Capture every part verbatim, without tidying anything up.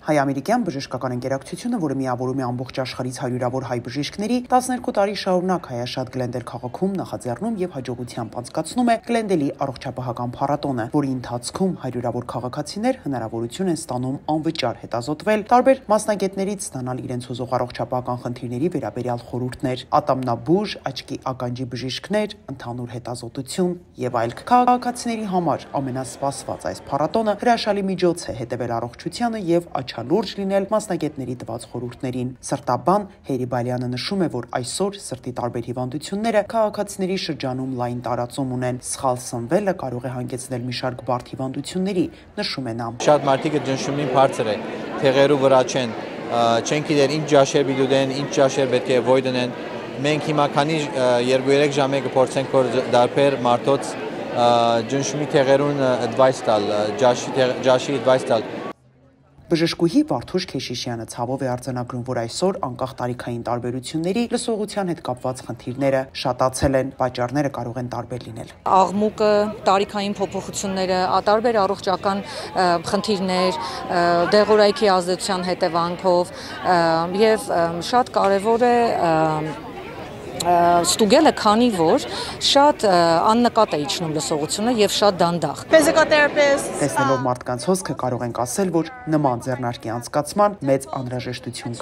Հայ Ամերիկյան բժշկական ընկերակցությունը, որը միավորում է ամբողջ աշխարհից հարյուրավոր հայ բժիշկների, տասներկու տարի շարունակ հայաշատ Գլենդել քաղաքում նախաձեռնում եւ հաջողությամբ անցկացնում է Գլենդելի առողջապահական փառատոնը, որի ընթացքում հարյուրավոր քաղաքացիներ հնարավորություն են ստանում անվճար հետազոտվել, տարբեր մասնագետներից ստանալ իրենց հուզող առողջապահական խնդիրների վերաբերյալ խորհուրդներ, ատամնաբուժ, աչքի ականջի բժիշկներ, ընդհանուր հետազոտություն եւ այլ։ Քաղաքացիների համար ամենասպասված այս փառատոնը հրաշալի միջոց է հետևել առողջությանը եւ աչալուրջ լինել մասնագետների տված խորհուրդներին։ Սրտաբան Հերի Բալյանը նշում է, որ այսօր սրտի տարբեր հիվանդությունները քաղաքացիների շրջանում լայն տարածում ունեն։ Սխալ սնվելը կարող է հանգեցնել մի շարք բարդ հիվանդությունների, նշում է նա։ Շատ մարդիկ ջնշումին բարձր է, թեղերու վրա չեն, չեն գիտեր ինչ ջաշեր պիտի դեն, ինչ ջաշեր պետք է ոյ դնեն։ Մենք հիմա քանի երկու-երեք ժամ է կփորձենք որ դարբեր մարդոց ջնշումի թեղերուն advice տալ, ջաշի advice տալ։ Բժշկուհի Վարդուշ Քեշիշյանը ցավով է արձանագրում, որ այսօր անկախ տարիքային տարբերությունների լսողության հետ կապված խնդիրները շատացել են, պատճառները կարող են տարբեր լինել։ Աղմուկը, տարիքային փոփոխությունները, տարբեր առողջական խնդիրներ, դեղորայքի ազդեցության հետևանքով եւ շատ կարեւոր է ստուգելը, քանի որ շատ աննկատ է իջնում լսողությունը եւ շատ դանդաղ։ Տեսնելով մարդկանց հոսքը կարող ենք ասել, որ նման ձեռնարկի անցկացման մեծ անհրաժեշտություն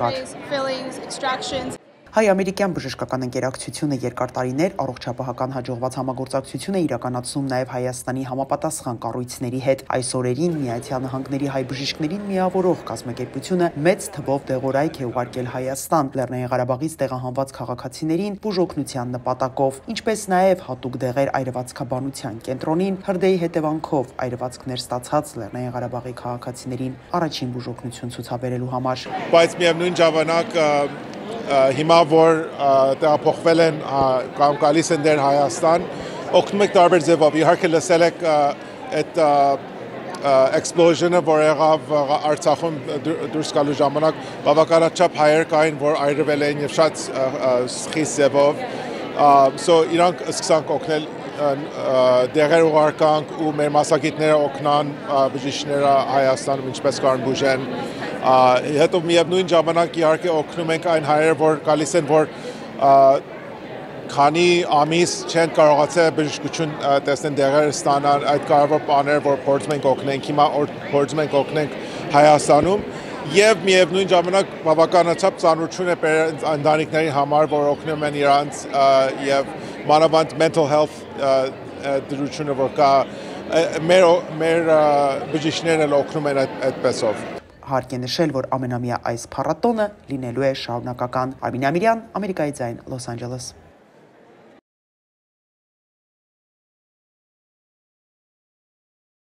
կար։ Հայ Ամերիկյան բժշկական ընկերակցությունը երկար տարիներ առողջապահական հաջողված համագործակցություն է իրականացնում նաև Հայաստանի համապատասխան կառույցների հետ։ Այս օրերին Միացյալ Նահանգների հայ բժիշկներին միավորող կազմակերպությունը մեծ թվով դեղորայք է ուղարկել Հայաստան Լեռնային Ղարաբաղից տեղահանված քաղաքացիներին բուժ օգնության նպատակով, ինչպես նաև հատուկ դեղեր այրվածքաբանության կենտրոնին հրդեհի հետևանքով այրվածքներ ստացած Լեռնային Ղարաբաղի քաղաքացիներին առաջին բուժ օգնություն ցուցաբերելու համար։ Բայց միևնույն ժամանակ հիմա որ տեղափոխվել են կամ գալիս են դեր Հայաստան, օգնում եք տարբեր ձևով։ Իհարկե լսել եք այդ explosion-ը, որ եղավ Արցախում դուրս գալու ժամանակ, բավականաչափ հայեր կային, որ այրվել էին եւ շատ խիստ ձևով։ So իրանք սկսանք օգնել դեղեր ուղարկանք ու մեր մասնագետները օգնան բժիշկները Հայաստանում ինչպես կարան բուժեն։ Հետո միևնույն ժամանակ իհարկե օգնում ենք այն հայեր, որ գալիս են, որ քանի ամիս չեն կարողացել բժշկություն տեսնեն դեղեր ստանան, այդ կարևոր բաներ, որ փորձում ենք օգնենք, հիմա փորձում ենք օգնենք Հայաստանում եւ միևնույն ժամանակ բավականաչափ ծանրություն է բերել ընտանիքների համար, որ օգնում են իրանց եւ մանավանդ mental health դրությունը, որ կա մեր մեր բժիշկներն օգնում են այդպեսով։ Հարկ է նշել, որ ամենամյա այս փառատոնը լինելու է շարունակական։ Արմին Ամիրյան, Ամերիկայի Ձայն, Լոս Անջելես։